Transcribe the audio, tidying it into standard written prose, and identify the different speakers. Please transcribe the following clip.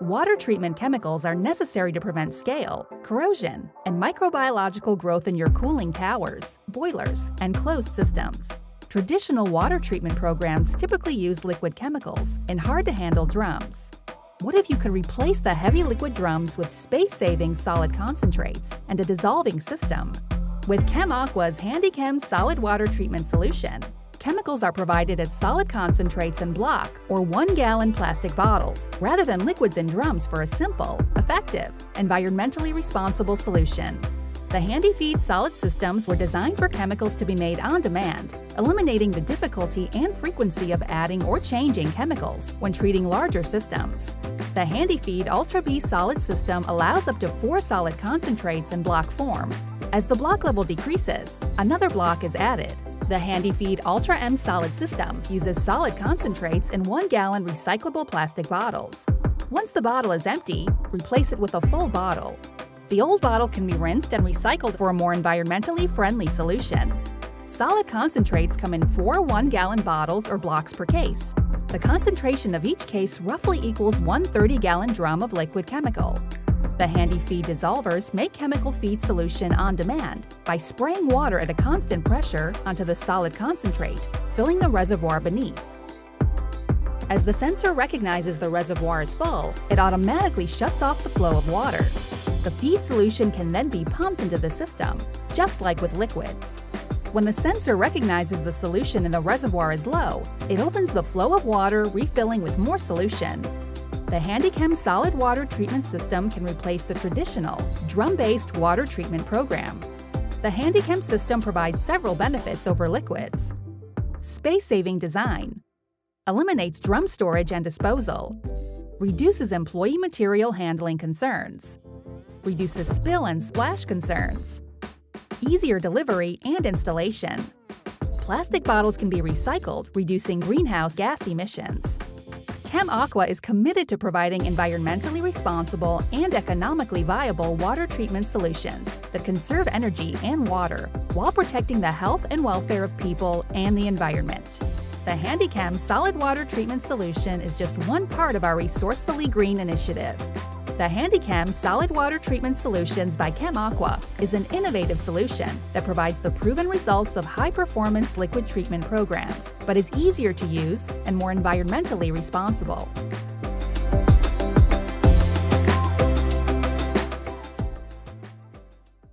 Speaker 1: Water treatment chemicals are necessary to prevent scale, corrosion, and microbiological growth in your cooling towers, boilers, and closed systems. Traditional water treatment programs typically use liquid chemicals in hard-to-handle drums. What if you could replace the heavy liquid drums with space-saving solid concentrates and a dissolving system? With Chem-Aqua's HandiChem solid water treatment solution, chemicals are provided as solid concentrates in block or 1-gallon plastic bottles, rather than liquids in drums for a simple, effective, environmentally responsible solution. The HandiFeed solid systems were designed for chemicals to be made on demand, eliminating the difficulty and frequency of adding or changing chemicals when treating larger systems. The HandiFeed Ultra B solid system allows up to 4 solid concentrates in block form. As the block level decreases, another block is added. The HandiFeed Ultra M solid system uses solid concentrates in 1-gallon recyclable plastic bottles. Once the bottle is empty, replace it with a full bottle. The old bottle can be rinsed and recycled for a more environmentally friendly solution. Solid concentrates come in 4 1-gallon bottles or blocks per case. The concentration of each case roughly equals 1 30-gallon drum of liquid chemical. The HandiFeed dissolvers make chemical feed solution on demand by spraying water at a constant pressure onto the solid concentrate, filling the reservoir beneath. As the sensor recognizes the reservoir is full, it automatically shuts off the flow of water. The feed solution can then be pumped into the system, just like with liquids. When the sensor recognizes the solution in the reservoir is low, it opens the flow of water, refilling with more solution. The HandiChem solid water treatment system can replace the traditional, drum-based water treatment program. The HandiChem system provides several benefits over liquids. Space-saving design. Eliminates drum storage and disposal. Reduces employee material handling concerns. Reduces spill and splash concerns. Easier delivery and installation. Plastic bottles can be recycled, reducing greenhouse gas emissions. Chem-Aqua is committed to providing environmentally responsible and economically viable water treatment solutions that conserve energy and water while protecting the health and welfare of people and the environment. The HandiChem solid water treatment solution is just one part of our Resourcefully Green initiative. The HandiChem Solid Water Treatment Solutions by Chem-Aqua is an innovative solution that provides the proven results of high-performance liquid treatment programs, but is easier to use and more environmentally responsible.